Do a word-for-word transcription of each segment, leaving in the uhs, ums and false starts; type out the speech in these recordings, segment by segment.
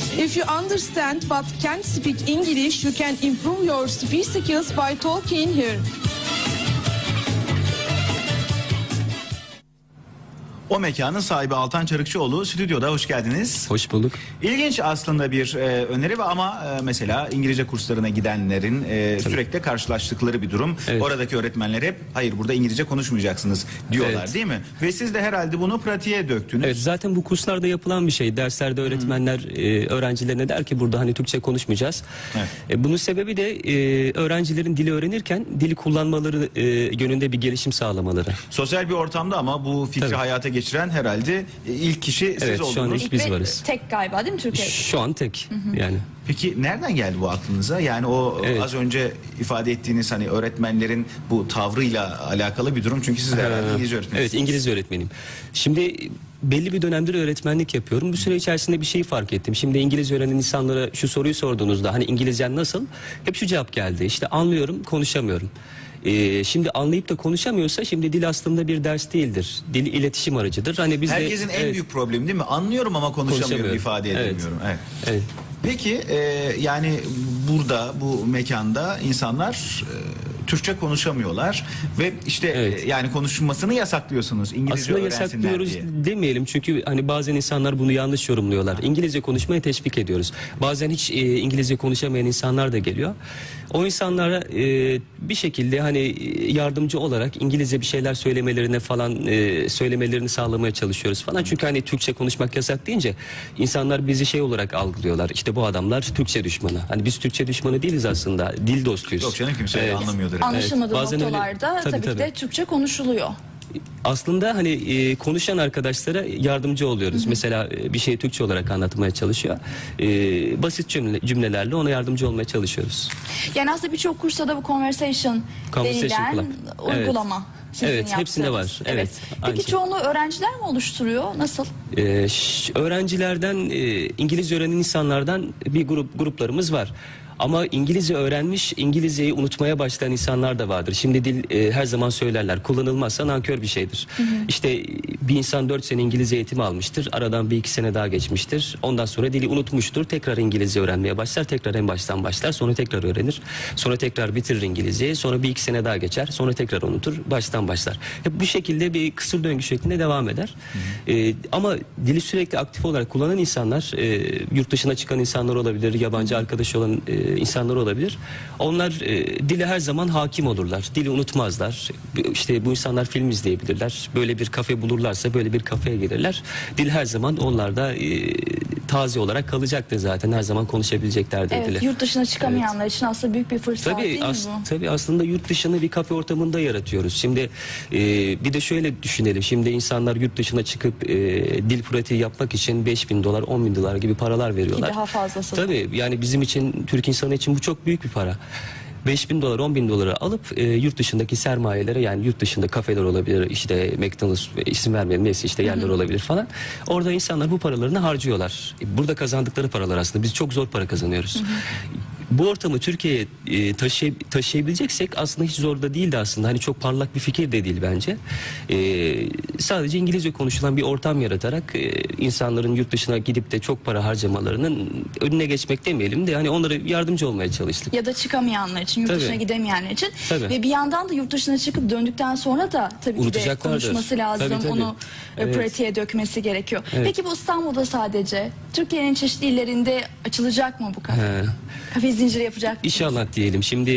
If you understand but can't speak English, you can improve your speech skills by talking here. O mekanın sahibi Altan Çarıkçıoğlu stüdyoda, hoş geldiniz. Hoş bulduk. İlginç aslında bir e, öneri ve ama e, mesela İngilizce kurslarına gidenlerin e, sürekli karşılaştıkları bir durum. Evet. Oradaki öğretmenler hep hayır burada İngilizce konuşmayacaksınız diyorlar, evet, değil mi? Ve siz de herhalde bunu pratiğe döktünüz. Evet, zaten bu kurslarda yapılan bir şey. Derslerde öğretmenler e, öğrencilerine der ki burada hani Türkçe konuşmayacağız. Evet. E, bunun sebebi de e, öğrencilerin dili öğrenirken dili kullanmaları e, yönünde bir gelişim sağlamaları. Sosyal bir ortamda ama bu fikri Tabii. hayata geçiren herhalde ilk kişi siz evet, oldunuz. Şu an ilk biz varız. Tek galiba değil mi Türkiye'de? Şu an tek. Hı hı. Yani. Peki nereden geldi bu aklınıza? Yani o evet. az önce ifade ettiğiniz hani öğretmenlerin bu tavrıyla alakalı bir durum. Çünkü siz de herhalde İngilizce öğretmenisiniz. Evet, İngilizce öğretmeniyim. Şimdi belli bir dönemdir öğretmenlik yapıyorum. Bu süre içerisinde bir şeyi fark ettim. Şimdi İngilizce öğrenen insanlara şu soruyu sorduğunuzda hani İngilizcen nasıl? Hep şu cevap geldi. İşte anlıyorum, konuşamıyorum. Ee, şimdi anlayıp da konuşamıyorsa şimdi dil aslında bir ders değildir. Dil iletişim aracıdır. Hani biz Herkesin de, en evet, büyük problemi değil mi? Anlıyorum ama konuşamıyorum, konuşamıyorum. ifade edemiyorum. Evet. Evet. Evet. Peki e, yani burada bu mekanda insanlar e, Türkçe konuşamıyorlar ve işte evet. e, yani konuşmasını yasaklıyorsunuz. İngilizce aslında yasaklıyoruz diye. demeyelim çünkü hani bazen insanlar bunu yanlış yorumluyorlar. İngilizce konuşmaya teşvik ediyoruz. Bazen hiç e, İngilizce konuşamayan insanlar da geliyor. O insanlara e, bir şekilde hani yardımcı olarak İngilizce bir şeyler söylemelerine falan e, söylemelerini sağlamaya çalışıyoruz falan. Çünkü hani Türkçe konuşmak yasak deyince insanlar bizi şey olarak algılıyorlar. İşte bu adamlar Türkçe düşmanı. Hani biz Türkçe düşmanı değiliz aslında. Dil dostuyuz. Yok canım, kimse evet. anlamıyordur. Anlaşılmadığı evet. noktalarda öyle, tabii, tabii, tabii ki de Türkçe konuşuluyor. Aslında hani e, konuşan arkadaşlara yardımcı oluyoruz. Hı hı. Mesela e, bir şeyi Türkçe olarak anlatmaya çalışıyor. E, basit cümle, cümlelerle ona yardımcı olmaya çalışıyoruz. Yani aslında birçok kursta da bu conversation, conversation denilen club. uygulama. Evet. Sizin evet, yaptığınız. hepsinde var. Evet. evet. Peki çoğunluğu öğrenciler mi oluşturuyor? Nasıl? Ee, öğrencilerden, e, İngilizce öğrenen insanlardan bir grup gruplarımız var. Ama İngilizce öğrenmiş, İngilizceyi unutmaya başlayan insanlar da vardır. Şimdi dil e, her zaman söylerler, kullanılmazsa nankör bir şeydir. Hı hı. İşte bir insan dört sene İngilizce eğitimi almıştır, aradan bir iki sene daha geçmiştir. Ondan sonra dili unutmuştur, tekrar İngilizce öğrenmeye başlar, tekrar en baştan başlar, sonra tekrar öğrenir. Sonra tekrar bitirir İngilizceyi, sonra bir iki sene daha geçer, sonra tekrar unutur, baştan başlar. Hep bu şekilde bir kısır döngü şeklinde devam eder. Hı hı. E, ama dili sürekli aktif olarak kullanan insanlar, e, yurt dışına çıkan insanlar olabilir, yabancı arkadaş olan e, insanlar olabilir. Onlar e, dile her zaman hakim olurlar. Dili unutmazlar. İşte bu insanlar film izleyebilirler. Böyle bir kafe bulurlarsa böyle bir kafeye gelirler. Dil her zaman onlarda e, taze olarak kalacaktır zaten. Her zaman konuşabileceklerdir evet, dili. Yurt dışına çıkamayanlar evet. için aslında büyük bir fırsat tabii, değil as mi bu? Tabii aslında yurt dışını bir kafe ortamında yaratıyoruz. Şimdi e, bir de şöyle düşünelim. Şimdi insanlar yurt dışına çıkıp e, dil pratiği yapmak için beş bin dolar, on bin dolar gibi paralar veriyorlar. Ki daha fazlası. Tabii yani bizim için, Türk insanı için bu çok büyük bir para. beş bin dolar, on bin doları alıp e, yurt dışındaki sermayelere, yani yurt dışında kafeler olabilir, işte McDonald's, isim vermeyelim neyse işte yerler hı hı. olabilir falan. Orada insanlar bu paralarını harcıyorlar. Burada kazandıkları paralar aslında. Biz çok zor para kazanıyoruz. Hı hı. Bu ortamı Türkiye'ye e, taşıy taşıyabileceksek aslında hiç zor da değildi aslında. Hani çok parlak bir fikir de değil bence. E, sadece İngilizce konuşulan bir ortam yaratarak e, insanların yurt dışına gidip de çok para harcamalarının önüne geçmek demeyelim de hani onlara yardımcı olmaya çalıştık. Ya da çıkamayanlar için, yurt tabii. dışına gidemeyenler için. Tabii. Ve bir yandan da yurt dışına çıkıp döndükten sonra da tabii ki de konuşması lazım. Tabii, tabii. Onu evet. pratiğe dökmesi gerekiyor. Evet. Peki bu İstanbul'da sadece Türkiye'nin çeşitli illerinde açılacak mı bu kafe? He. Kafe zinciri yapacak mı? İnşallah diyelim. Şimdi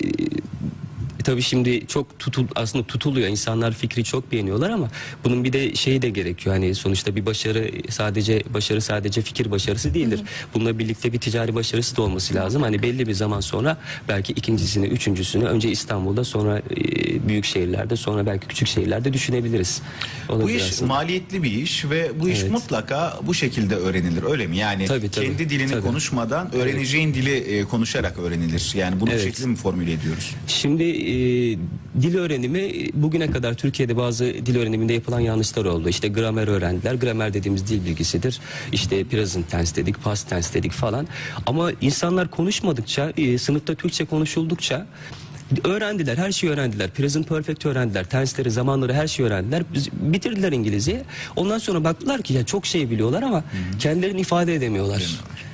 e, tabii şimdi çok tutul, aslında tutuluyor. İnsanlar fikri çok beğeniyorlar ama bunun bir de şeyi de gerekiyor. Hani sonuçta bir başarı sadece başarı sadece fikir başarısı değildir. Hı hı. Bununla birlikte bir ticari başarısı da olması lazım. Hani belli bir zaman sonra belki ikincisini, üçüncüsünü önce İstanbul'da, sonra e, büyük şehirlerde, sonra belki küçük şehirlerde düşünebiliriz. Bu iş aslında maliyetli bir iş ve bu iş evet. mutlaka bu şekilde öğrenilir. Öyle mi? Yani tabii, tabii. kendi dilini tabii. konuşmadan öğreneceğin evet. dili e, konuşarak öğrenilir. Yani bunu evet. bu şekilde mi formüle ediyoruz? Şimdi e, dil öğrenimi bugüne kadar Türkiye'de bazı dil öğreniminde yapılan yanlışlar oldu. İşte gramer öğrendiler. Gramer dediğimiz dil bilgisidir. İşte present tense dedik, past tense dedik falan. Ama insanlar konuşmadıkça, e, sınıfta Türkçe konuşuldukça öğrendiler, her şeyi öğrendiler. Present perfect öğrendiler. Tense'leri, zamanları, her şeyi öğrendiler. Bitirdiler İngilizceyi. Ondan sonra baktılar ki ya çok şey biliyorlar ama Hı-hı. kendilerini ifade edemiyorlar.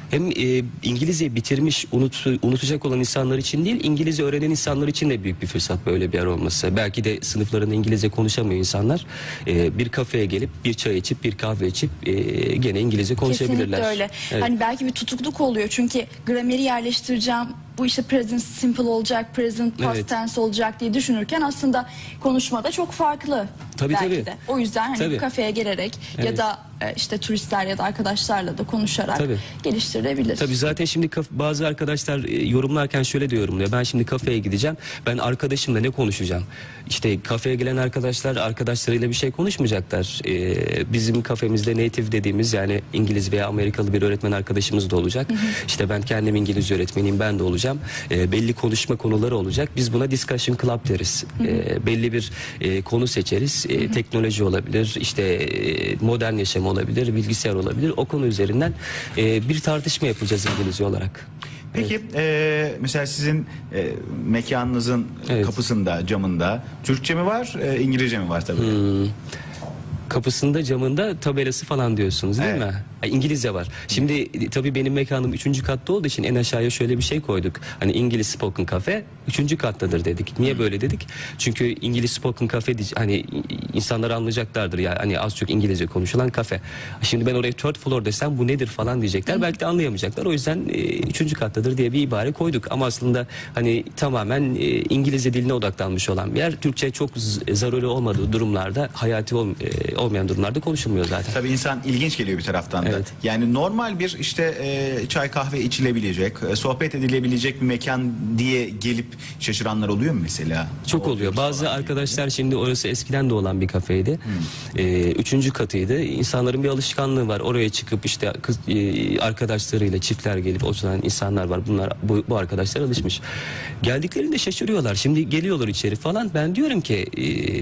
Hem e, İngilizce bitirmiş, unut, unutacak olan insanlar için değil, İngilizce öğrenen insanlar için de büyük bir fırsat böyle bir yer olması. Belki de sınıflarında İngilizce konuşamıyor insanlar. E, bir kafeye gelip, bir çay içip, bir kahve içip e, gene İngilizce konuşabilirler. Kesinlikle öyle. Evet. Hani belki bir tutukluk oluyor çünkü grameri yerleştireceğim, bu işte present simple olacak, present past evet. tense olacak diye düşünürken aslında konuşmada çok farklı. Tabii, belki tabii. de. O yüzden hani tabii. bir kafeye gelerek evet. ya da e, işte turistler ya da arkadaşlarla da konuşarak tabii. geliştirilebilir. Tabii zaten şimdi bazı arkadaşlar e, yorumlarken şöyle de yorumluyor. Ben şimdi kafeye gideceğim. Ben arkadaşımla ne konuşacağım? İşte kafeye gelen arkadaşlar arkadaşlarıyla bir şey konuşmayacaklar. E, bizim kafemizde native dediğimiz yani İngiliz veya Amerikalı bir öğretmen arkadaşımız da olacak. Hı hı. İşte ben kendim İngilizce öğretmeniyim, ben de olacağım. E, belli konuşma konuları olacak. Biz buna discussion club deriz. Hı hı. E, belli bir e, konu seçeriz. E, hı hı. Teknoloji olabilir, işte e, modern yaşam olabilir, bilgisayar olabilir. O konu üzerinden e, bir tartışma yapacağız İngilizce olarak. Peki evet. e, mesela sizin e, mekanınızın evet. kapısında, camında Türkçe mi var, e, İngilizce mi var tabii? Hmm. Kapısında, camında tabelası falan diyorsunuz değil evet. mi? Yani İngilizce var. Şimdi tabii benim mekanım üçüncü katta olduğu için en aşağıya şöyle bir şey koyduk. Hani İngiliz Spoken Cafe üçüncü kattadır dedik. Niye böyle dedik? Çünkü İngiliz Spoken Cafe hani insanlar anlayacaklardır ya hani az çok İngilizce konuşulan kafe. Şimdi ben oraya third floor desem bu nedir falan diyecekler. Hı. Belki de anlayamayacaklar. O yüzden üçüncü kattadır diye bir ibare koyduk. Ama aslında hani tamamen e, İngilizce diline odaklanmış olan bir yer. Türkçe çok zaruri olmadığı durumlarda hayati ol, e, olmayan durumlarda konuşulmuyor zaten. Tabii insan ilginç geliyor bir taraftan da. Evet. Yani normal bir işte e, çay kahve içilebilecek, e, sohbet edilebilecek bir mekan diye gelip şaşıranlar oluyor mu mesela? Çok o oluyor. Bazı arkadaşlar diye. Şimdi orası eskiden de olan bir kafeydi. Hmm. E, üçüncü katıydı. İnsanların bir alışkanlığı var. Oraya çıkıp işte kız, e, arkadaşlarıyla çiftler gelip oturan insanlar var. Bunlar bu, bu arkadaşlar alışmış. Geldiklerinde şaşırıyorlar. Şimdi geliyorlar içeri falan. Ben diyorum ki e,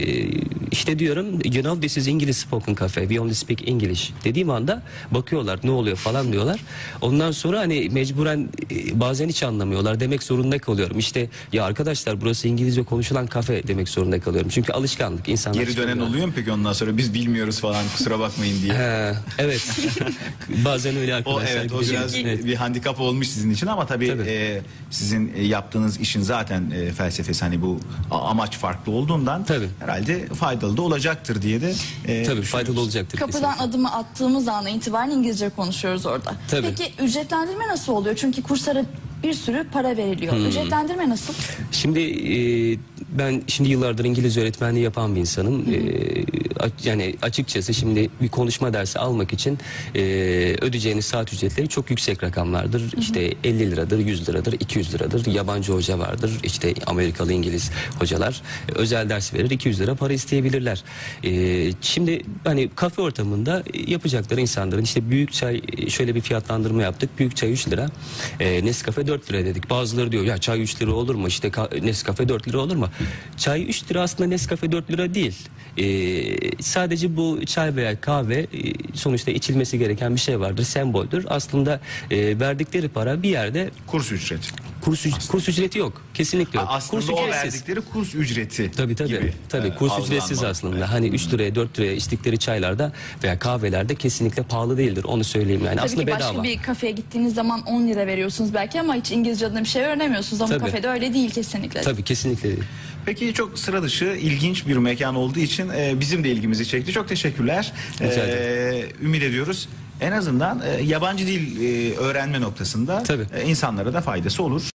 işte diyorum you know this is English spoken cafe. We only speak English. Dediğim anda bakıyorlar ne oluyor falan diyorlar. Ondan sonra hani mecburen e, bazen hiç anlamıyorlar. Demek zorunda kalıyorum. İşte ya arkadaşlar burası İngilizce konuşulan kafe demek zorunda kalıyorum. Çünkü alışkanlık. İnsanlar geri dönen oluyor mu peki ondan sonra biz bilmiyoruz falan kusura bakmayın diye. He, evet. Bazen öyle arkadaşlar. O, evet o biraz evet. bir handikap olmuş sizin için ama tabii, tabii. E, sizin yaptığınız işin zaten e, felsefesi hani bu amaç farklı olduğundan tabii. herhalde faydalı da olacaktır diye de e, tabii faydalı olacaktır. Kapıdan kesinlikle. Adımı attığımız andan itibaren İngilizce konuşuyoruz orada. Tabii. Peki ücretlendirme nasıl oluyor? Çünkü kurslara bir sürü para veriliyor. Hmm. Ücretlendirme nasıl? Şimdi e, ben şimdi yıllardır İngilizce öğretmenliği yapan bir insanım. Hmm. E, yani açıkçası şimdi bir konuşma dersi almak için e, ödeyeceğiniz saat ücretleri çok yüksek rakamlardır. Hmm. İşte elli liradır, yüz liradır, iki yüz liradır. Yabancı hoca vardır. İşte Amerikalı, İngiliz hocalar e, özel ders verir. iki yüz lira para isteyebilirler. E, şimdi hani kafe ortamında yapacakları insanların işte büyük çay şöyle bir fiyatlandırma yaptık. Büyük çay üç lira. E, Nescafe dört lira dedik. Bazıları diyor ya çay üç lira olur mu? İşte Nescafe dört lira olur mu? Çay üç lira aslında Nescafe dört lira değil. Ee, sadece bu çay veya kahve e, sonuçta içilmesi gereken bir şey vardır. Semboldür. Aslında e, verdikleri para bir yerde kurs ücreti. Kurs, üc kurs ücreti yok. Kesinlikle yok. Aslında kurs o verdikleri kurs ücreti tabii, tabii, gibi. Tabii kurs e, ücretsiz aslında. Evet. Hani üç liraya dört liraya içtikleri çaylarda veya kahvelerde kesinlikle pahalı değildir. Onu söyleyeyim yani. Tabii aslında ki bedava. Başka bir kafeye gittiğiniz zaman on lira veriyorsunuz belki ama hiç İngilizce adına bir şey öğrenemiyorsunuz. Ama tabii. kafede öyle değil kesinlikle. Tabii kesinlikle değil. Peki çok sıra dışı ilginç bir mekan olduğu için e, bizim de ilgimizi çekti. Çok teşekkürler. E, ümit ediyoruz. En azından e, yabancı dil e, öğrenme noktasında e, insanlara da faydası olur.